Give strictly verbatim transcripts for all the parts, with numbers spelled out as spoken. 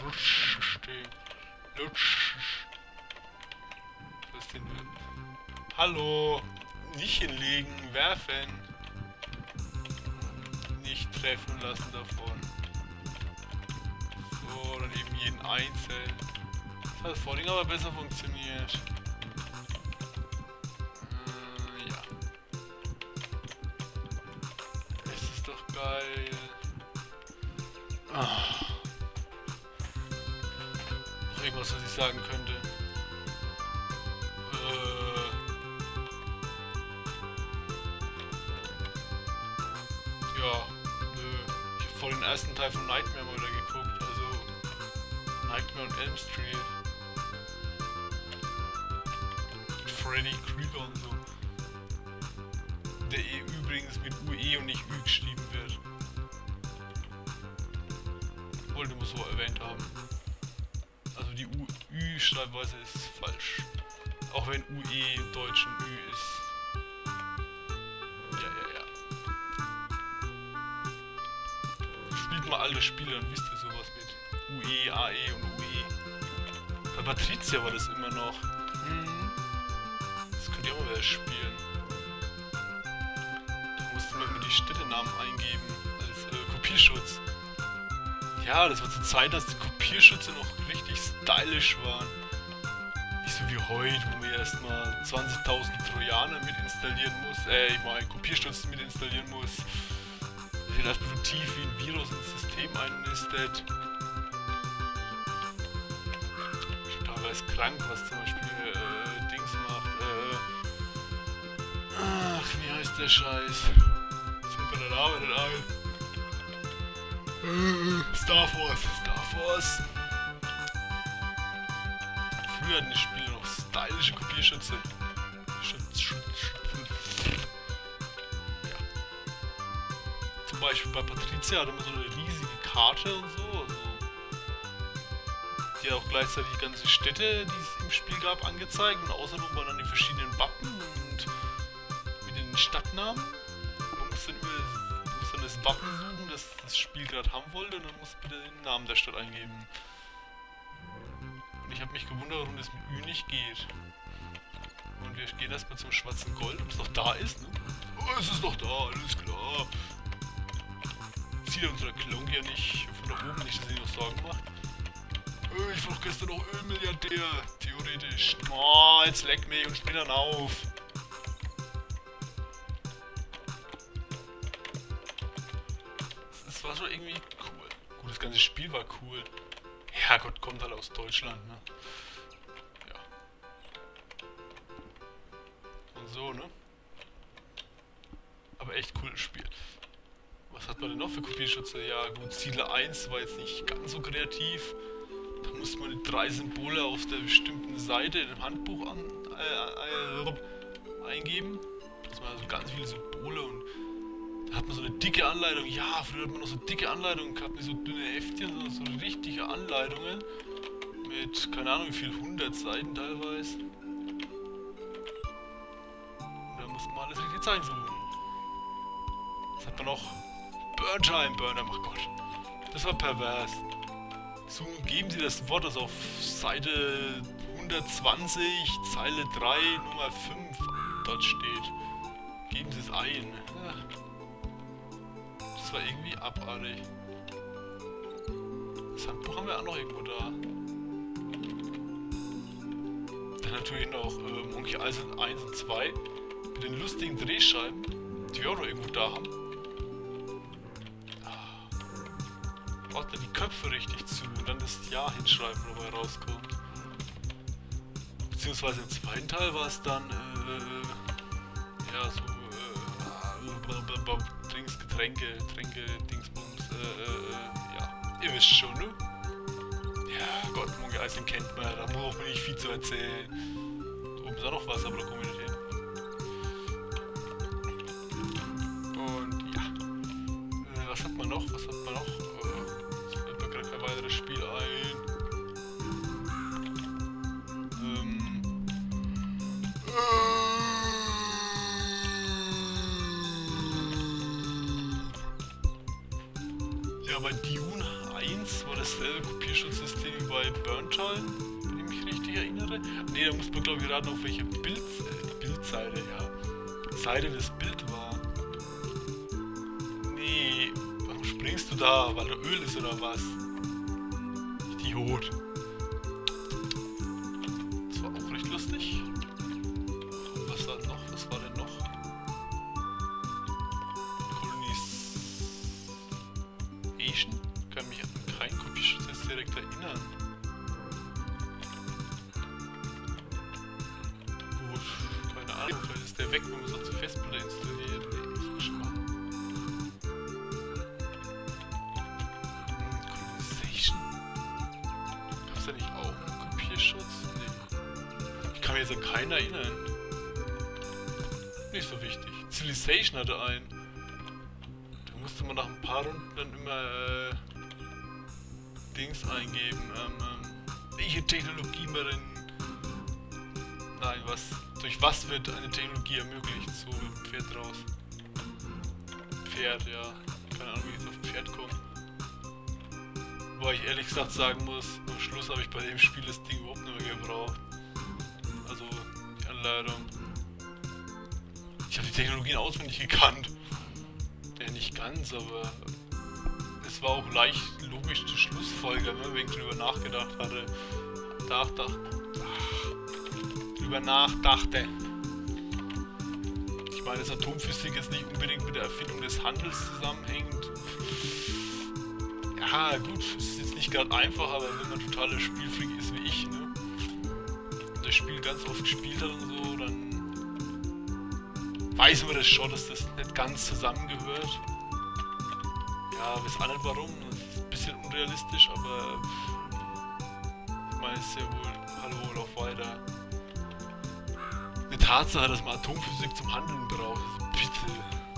Rutsch stehen. Lutsch. Was ist denn? Hallo. Nicht hinlegen, werfen. Nicht treffen lassen davon. So, dann eben jeden einzeln. Das hat das Vording aber besser funktioniert. Äh, ja. Es ist doch geil. Ah. Noch irgendwas, was ich sagen könnte. Äh. Ja, nö. Ich hab vor den ersten Teil von Nightmare mal wieder geguckt. Also Nightmare on Elm Street. Mit Freddy Krueger und so. Der eh übrigens mit U E und nicht Ü geschrieben wird. Wollte muss so erwähnt haben. Also die U-Ü-Schreibweise ist falsch. Auch wenn U E im Deutschen Ü ist. Ja, ja, ja. Spielt mal alte Spiele, dann wisst ihr sowas mit U E, A E und U E. Bei Patricia war das immer noch. Hm. Das könnt ihr auch mal wieder spielen. Da musste man immer die Städtenamen eingeben als äh, Kopierschutz. Ja, das war zur Zeit, dass die Kopierschütze noch richtig stylisch waren. Nicht so wie heute, wo man erstmal zwanzigtausend Trojaner mit installieren muss. Äh, ich meine, Kopierschutz mit installieren muss. Der das produktiv wie ein Virus ins System einnistet. Teilweise krank, was zum Beispiel äh, Dings macht. Äh, ach, wie heißt der Scheiß? Das fällt mir der Name nicht ein. Star Wars, Star Wars. Früher hatten die Spiele noch stylische Kopierschütze. Schutz, Schutz, Schutz. Ja. Zum Beispiel bei Patricia hatte man so eine riesige Karte und so. Also die hat auch gleichzeitig die ganzen Städte, die es im Spiel gab, angezeigt. Und außerdem waren dann die verschiedenen Wappen und mit den Stadtnamen. Man muss dann immer das Wappen suchen, das das Spiel gerade haben wollte, und dann musst du bitte den Namen der Stadt eingeben. Und ich habe mich gewundert, warum das mit Ü nicht geht. Und wir gehen erstmal zum schwarzen Gold, ob es doch da ist, ne? Oh, es ist doch da, alles klar. Sieht ja unser Klon ja nicht von da oben, nicht, dass er noch Sorgen macht. Oh, ich war doch gestern noch Ölmilliardär, theoretisch. Oh, jetzt leck mich und spring dann auf. Das war schon irgendwie cool. Gut, das ganze Spiel war cool. Herrgott, kommt halt aus Deutschland, ne? Ja. Und so, ne? Aber echt cooles Spiel. Was hat man denn noch für Kopierschütze? Ja, gut, Ziele eins war jetzt nicht ganz so kreativ. Da musste man die drei Symbole auf der bestimmten Seite in dem Handbuch an, äh, äh, eingeben. Das waren also ganz viele Symbole und da hat man so eine dicke Anleitung. Ja, früher hat man noch so dicke Anleitungen gehabt, nicht so dünne Heftchen, sondern so richtige Anleitungen. Mit, keine Ahnung wie viel, hundert Seiten teilweise. Und da muss man alles richtig zeigen suchen. Das hat man noch. Burntime, Burner, ach Gott. Das war pervers. So, geben Sie das Wort, das auf Seite hundertzwanzig, Zeile drei, Nummer fünf dort steht. Geben Sie es ein. Ja. Das war irgendwie abartig. Das Handbuch haben wir auch noch irgendwo da. Dann natürlich noch äh, Monkey Island eins und zwei mit den lustigen Drehscheiben, die wir auch noch irgendwo da haben. Macht er die Köpfe richtig zu und dann das Jahr hinschreiben, wo er rauskommt. Beziehungsweise im zweiten Teil war es dann, äh, ja, so, äh, Drinks, Getränke, Tränke, Dingsbums, äh, äh, ja, ihr wisst schon, ne? Ja, Gott, Monkey Island kennt man, da braucht man nicht viel zu erzählen. Da oben ist auch noch was, aber da kommen wir nicht hin. Und ja, äh, was hat man noch, was hat man noch? Kein weiteres Spiel ein. Ähm. Ja, bei Dune eins war dasselbe Kopierschutzsystem wie bei Burntime, wenn ich mich richtig erinnere. Ne, da muss man glaube ich raten, auf welche Bild, äh, Bildseite, ja. Seite das Bild war. Nee, warum springst du da? Weil da Öl ist oder was? Idiot. Das war auch recht lustig. Was war noch? Was war denn noch? Colonization? Kann mich an keinen Kopierschutz jetzt direkt erinnern. Gut, keine Ahnung, vielleicht ist der weg, wenn man es auf die Festplatte installiert. Nee, muss man schon machen. Colonization? Gab's da nicht auch einen Kopierschutz? Nee. Ich kann mich jetzt an keinen erinnern. Nicht so wichtig. Civilization hatte einen. Da musste man nach ein paar Runden dann immer äh, Dings eingeben. Ähm, ähm, welche Technologie man denn. Nein, was. Durch was wird eine Technologie ermöglicht? So mit dem Pferd raus. Pferd, ja. Keine Ahnung, wie ich jetzt auf Pferd komme. Wobei ich ehrlich gesagt sagen muss, am Schluss habe ich bei dem Spiel das Ding überhaupt nicht mehr gebraucht. Also die Anleitung. Ich habe die Technologien auswendig gekannt. Ja, nicht ganz, aber es war auch leicht logisch zu Schlussfolgern, wenn ich drüber nachgedacht hatte. Dach, ach, drüber nachdachte. Ich meine, dass Atomphysik jetzt nicht unbedingt mit der Erfindung des Handels zusammenhängt. Ja, gut, es ist jetzt nicht gerade einfach, aber wenn man totaler Spielfreak ist wie ich, ne? Und das Spiel ganz oft gespielt hat und so, dann weiß man das schon, dass das nicht ganz zusammengehört. Ja, weiß auch nicht warum, das ist ein bisschen unrealistisch, aber ich meine, es ist ja wohl, hallo, lauf weiter. Eine Tatsache, dass man Atomphysik zum Handeln braucht, also bitte.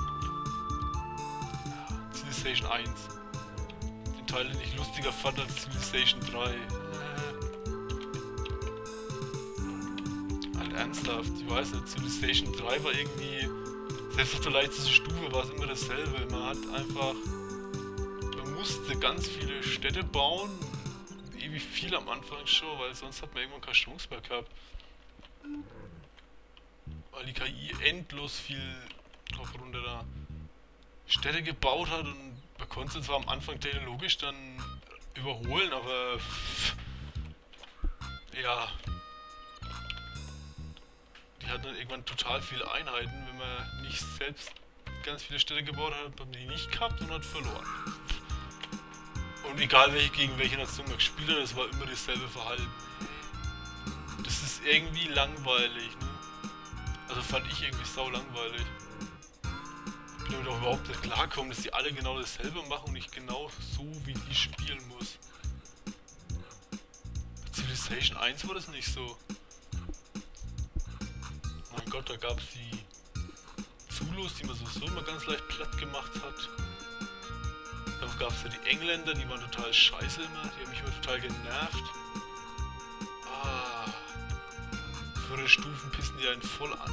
Ja, Civilization eins. Den Teil, den ich lustiger fand als Civilization drei. Halt ernsthaft, ich weiß nicht, Civilization drei war irgendwie, selbst auf der leichtesten Stufe war es immer dasselbe. Man hat einfach, man musste ganz viele Städte bauen, ewig viel am Anfang schon, weil sonst hat man irgendwann keine Chance mehr gehabt. Weil die K I endlos viel drauf runter da Städte gebaut hat und man konnte zwar am Anfang technologisch dann überholen, aber ja, die hatten dann irgendwann total viele Einheiten. Wenn man nicht selbst ganz viele Städte gebaut hat, hat man die nicht gehabt und hat verloren. Und egal welche, gegen welche Nation man gespielt hat, es war immer dasselbe Verhalten. Das ist irgendwie langweilig, ne? Also fand ich irgendwie sau langweilig. Ich bin damit auch überhaupt nicht klargekommen, dass die alle genau dasselbe machen und ich genau so wie die spielen muss. Bei Civilization eins war das nicht so. Mein Gott, da gab es die Zulus, die man sowieso immer ganz leicht platt gemacht hat. Dann gab es ja die Engländer, die waren total scheiße immer, die haben mich immer total genervt. Ah, höhere Stufen pissen die einen voll an.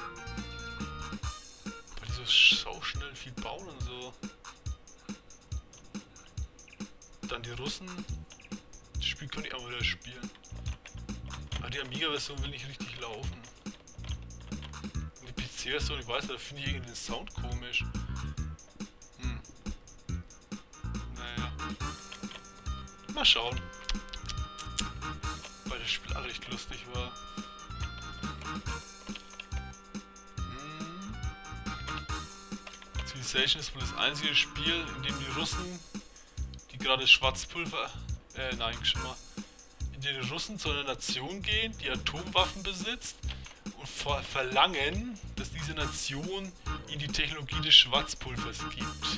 Weil die so sauschnell viel bauen und so. Dann die Russen. Das Spiel könnte ich auch wieder spielen. Aber die Amiga-Version will nicht richtig laufen. Und die P C-Version, ich weiß, da finde ich irgendwie den Sound komisch. Hm. Naja. Mal schauen. Weil das Spiel auch recht lustig war. Hm. Civilization ist wohl das einzige Spiel, in dem die Russen, die gerade Schwarzpulver, äh, nein, schon mal, in dem die Russen zu einer Nation gehen, die Atomwaffen besitzt und ver verlangen, dass diese Nation ihnen die Technologie des Schwarzpulvers gibt.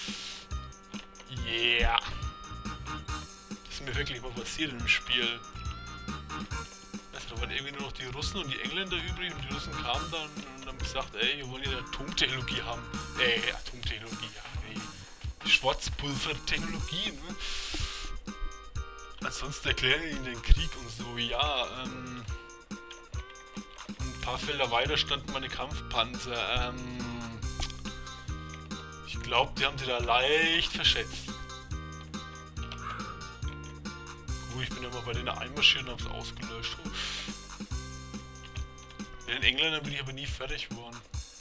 Yeah! Das ist mir wirklich mal passiert im Spiel. Also, da waren irgendwie nur noch die Russen und die Engländer übrig und die Russen kamen dann und haben gesagt, ey, wir wollen hier Atomtechnologie haben. Äh, Atomtechnologie, ja, ey. Die Schwarzpulvertechnologie, ne? Ansonsten erklären die ihnen den Krieg und so, ja, ähm... ein paar Felder weiter standen meine Kampfpanzer, ähm... ich glaube, die haben sie da leicht verschätzt. Gut, ich bin ja mal bei denen einmarschiert und hab's ausgelöscht. Mit den Engländern bin ich aber nie fertig geworden.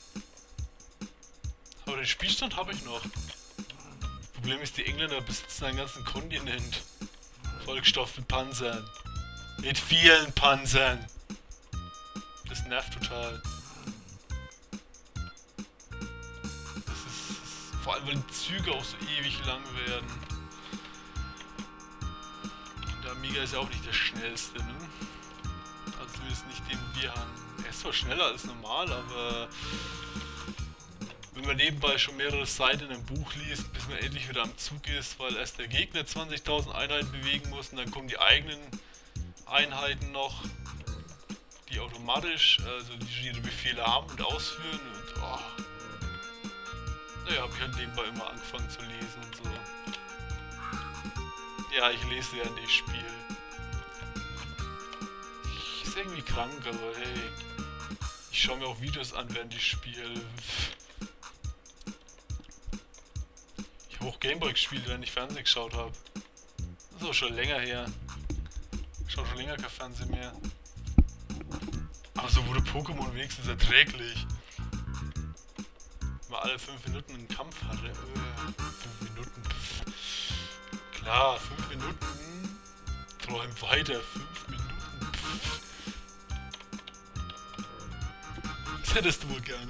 Aber den Spielstand habe ich noch. Problem ist, die Engländer besitzen einen ganzen Kontinent. Vollgestopft mit Panzern. Mit vielen Panzern. Das nervt total. Das ist, das ist vor allem, weil die Züge auch so ewig lang werden. Und der Amiga ist ja auch nicht der schnellste, ne? Also zumindest nicht den wir haben. Er ist zwar schneller als normal, aber wenn man nebenbei schon mehrere Seiten in einem Buch liest, bis man endlich wieder am Zug ist, weil erst der Gegner zwanzigtausend Einheiten bewegen muss und dann kommen die eigenen Einheiten noch, die automatisch, also die ihre Befehle haben und ausführen und oh. Naja, habe ich halt nebenbei immer angefangen zu lesen und so. Ja, ich lese ja nicht Spiel. Ist irgendwie krank, aber hey. Ich schaue mir auch Videos an, während ich spiele. Ich habe auch Gameboy gespielt, während ich Fernsehen geschaut habe. Das ist auch schon länger her. Ich schaue schon länger kein Fernsehen mehr. Aber so wurde Pokémon wenigstens erträglich. Wenn man alle fünf Minuten einen Kampf hatte. Äh, fünf Minuten. Pff. Klar, fünf Minuten. Träum weiter. fünf Minuten. Pff. Das hättest du wohl gerne.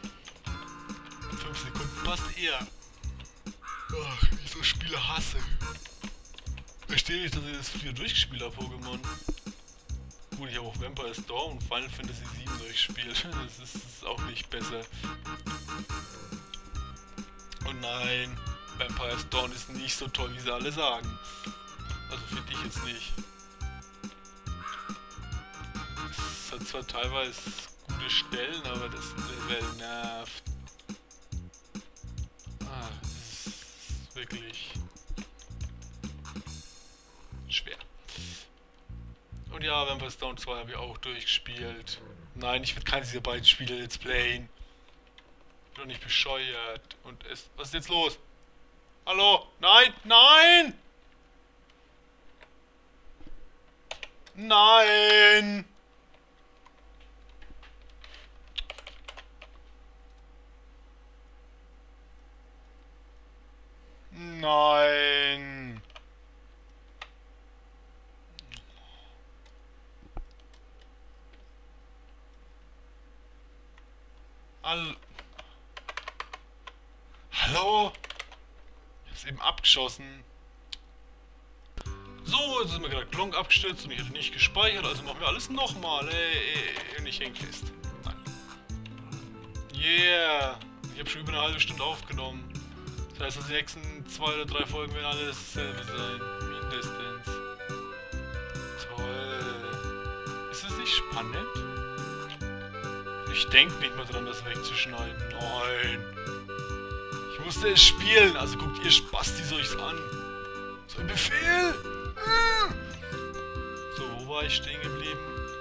fünf Sekunden passt eher. Ach, wie ich so Spiele hasse. Verstehe ich, dass ich das früher durchgespielt habe, Pokémon. Gut, ich habe auch Vampire Storm und Final Fantasy sieben durchgespielt. Das ist, das ist auch nicht besser. Und nein, Vampire Storm ist nicht so toll, wie sie alle sagen. Also finde ich jetzt nicht. Es hat zwar teilweise gute Stellen, aber das Level nervt. Ah, das ist wirklich schwer. Und ja, Vampire Storm zwei habe ich auch durchgespielt. Nein, ich werde keines dieser beiden Spiele let's playen. Ich bin doch nicht bescheuert. Und es. Was ist jetzt los? Hallo? Nein! Nein! Nein! Nein! All Hallo? Ich hab's eben abgeschossen. So, jetzt ist mir gerade Klonk abgestürzt und ich hätte nicht gespeichert, also machen wir alles nochmal. Ey, ey, und ich häng fest. Nein. Yeah! Ich habe schon über eine halbe Stunde aufgenommen. Das heißt, dass die nächsten zwei oder drei Folgen werden alle dasselbe sein. Mindestens. Toll. Ist das nicht spannend? Ich denke nicht mehr dran, das wegzuschneiden. Nein. Ich musste es spielen. Also guckt ihr Spastis euch's an. So ein Befehl. So, wo war ich stehen geblieben?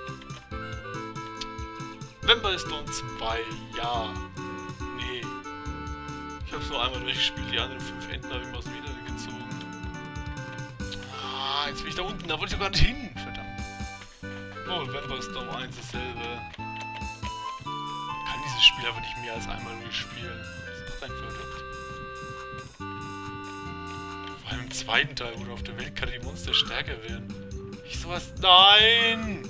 Vampire Storm zwei. Ja. Nee. Ich hab's nur einmal durchgespielt. Die anderen fünf Enden habe ich mal aus dem Internet gezogen. Ah, jetzt bin ich da unten. Da wollte ich doch gar nicht hin. Verdammt. Oh, Vampire Storm eins dasselbe. Dieses Spiel aber nicht mehr als einmal durchspielen. Das macht einen verrückt. Vor allem im zweiten Teil, wo du auf der Weltkarte die Monster stärker werden. Ich sowas. Nein!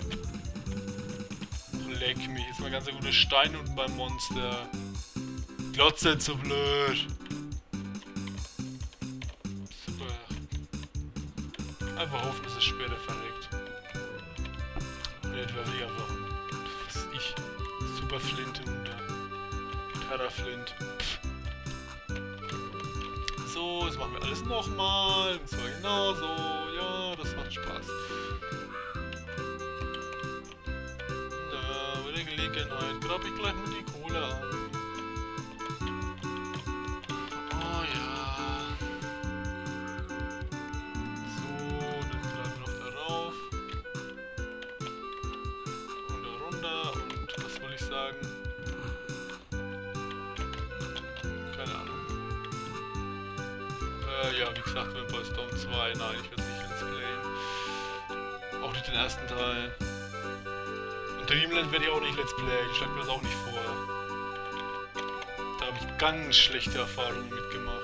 Oh, leck mich. Jetzt mal ganz ein guter Stein unten beim Monster. Glotze zu blöd. Super. Einfach hoffen, dass es später verreckt. Und etwa wie einfach. Was ist ich? Super Flint und Terra Flint. Pff. So, jetzt machen wir alles nochmal. Und zwar genauso. Ja, das macht Spaß. Da, bei der Gelegenheit grabe ich gleich mal die Kohle an. Oh ja. So, dann graben wir noch darauf. Und da runter. Und was soll ich sagen? Keine Ahnung. Äh, ja, wie gesagt, Vampire Storm zwei. Nein, ich werde es nicht let's playen. ich den ersten Teil. Und Dreamland werde ich auch nicht Let's Play, ich schlag mir das auch nicht vor. Da habe ich ganz schlechte Erfahrungen mitgemacht.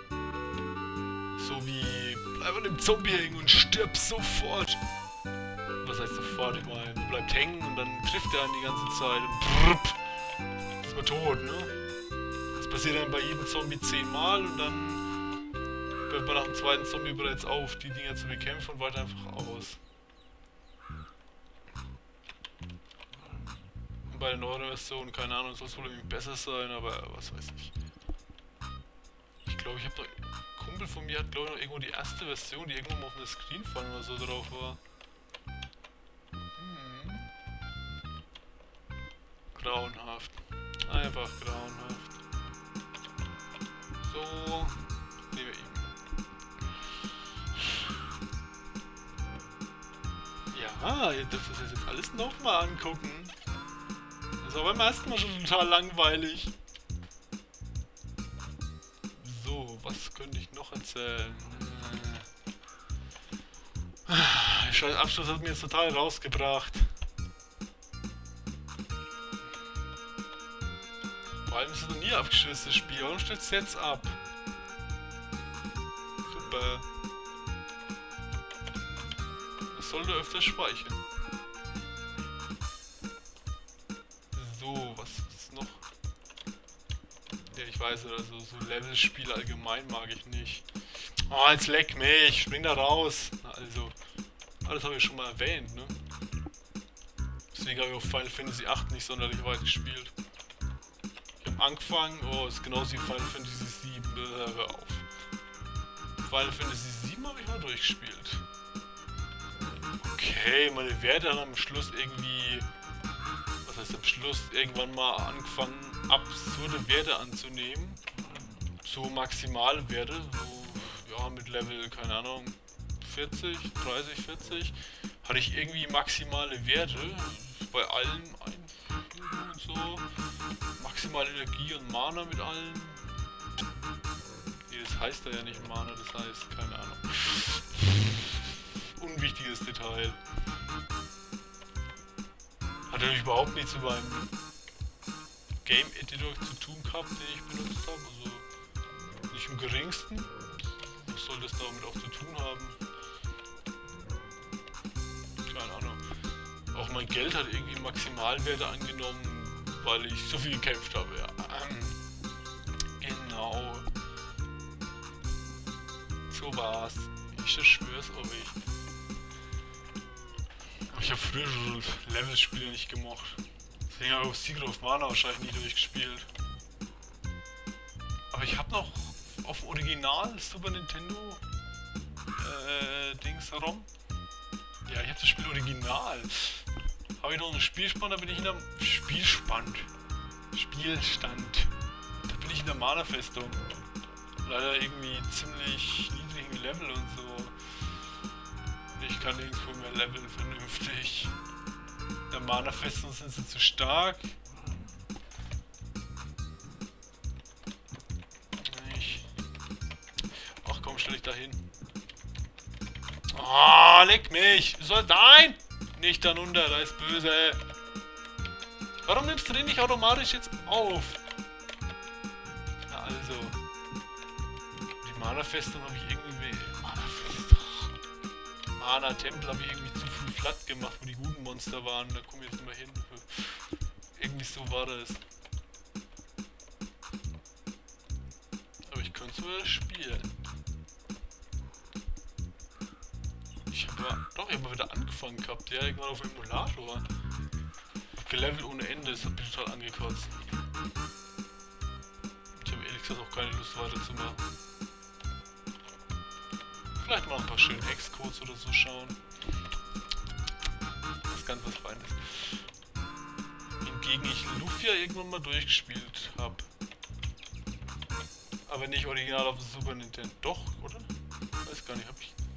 So wie bleib an dem Zombie hängen und stirb sofort. Was heißt sofort? Ich meine, bleibt hängen und dann trifft er einen die ganze Zeit und prrrt, ist man tot, ne? Das passiert dann bei jedem Zombie zehnmal und dann hört man nach dem zweiten Zombie bereits auf, die Dinger zu bekämpfen und weiter einfach aus. Und bei der neueren Version, keine Ahnung, soll es wohl irgendwie besser sein, aber was weiß ich. Ich glaube, ich habe noch... Ein Kumpel von mir hat, glaube ich, noch irgendwo die erste Version, die irgendwo mal auf einer Screenfall oder so drauf war. Hm. Grauenhaft. Einfach grauenhaft. So. Nehmen wir ihn. Ja, ihr dürft das jetzt alles nochmal angucken. Das war beim ersten Mal schon total langweilig. So, was könnte ich noch erzählen? Der scheiß Abschluss hat mir jetzt total rausgebracht. Vor allem ist es noch nie abgestürzt, das Spiel. Warum stürzt es jetzt ab? Super. Das sollte öfter speichern. So, was ist noch? Ja, ich weiß nicht, also so Levelspiele allgemein mag ich nicht. Oh, jetzt leck mich, spring da raus. Na, also, alles habe ich schon mal erwähnt, ne? Deswegen habe ich auch Final Fantasy acht nicht sonderlich weit gespielt. Ich habe angefangen, oh, ist genauso wie Final Fantasy sieben, äh, hör auf. Final Fantasy sieben habe ich mal durchgespielt. Okay, meine Werte haben am Schluss irgendwie, was heißt am Schluss, irgendwann mal angefangen, absurde Werte anzunehmen. So maximale Werte, so, ja, mit Level, keine Ahnung, vierzig, dreißig, vierzig, hatte ich irgendwie maximale Werte, bei allen einfügen und so, maximale Energie und Mana mit allen. Nee, das heißt ja nicht Mana, das heißt, keine Ahnung. Unwichtiges Detail. Hat natürlich überhaupt nichts mit meinem Game Editor zu tun gehabt, den ich benutzt habe, also nicht im geringsten. Was soll das damit auch zu tun haben? Keine Ahnung. Auch mein Geld hat irgendwie Maximalwerte angenommen, weil ich so viel gekämpft habe, ja. Genau. So war's. Ich schwör's euch. Ich habe früher schon Levelspiele nicht gemocht. Deswegen habe ich auch Secret of Mana wahrscheinlich nie durchgespielt. Aber ich habe noch auf Original Super Nintendo äh, Dings herum. Ja, ich habe das Spiel Original. Habe ich noch einen Spielspann, da bin ich in der Spielspann. Spielstand. Da bin ich in der Mana-Festung. Leider irgendwie ziemlich niedrigen Level und so. Ich kann nirgendwo mehr leveln vernünftig. In der Mana-Festung sind sie zu stark. Ich. Ach komm, stell dich da hin. Ah, oh, leck mich! Soll nein! Nicht dann unter, da ist böse. Warum nimmst du den nicht automatisch jetzt auf? Na also. Die Mana-Festung habe ich irgendwie. Mana-Festung. Mana-Tempel habe ich irgendwie zu früh flatt gemacht, wo die guten Monster waren. Da komme ich jetzt nicht mehr hin. Irgendwie so war das. Aber ich könnte es sogar spielen. Ich habe ja, doch, ich habe mal wieder angefangen gehabt, ja, irgendwann auf dem Emulator. Hab gelevelt ohne Ende, das hat mich total angekotzt. Ich habe ehrlich gesagt auch keine Lust weiterzumachen. Vielleicht mal ein paar schöne Hexcodes oder so schauen. Das ist ganz was Feines. Hingegen ich Lufia irgendwann mal durchgespielt habe. Aber nicht original auf dem Super Nintendo. Doch, oder? Weiß gar nicht, hab ich.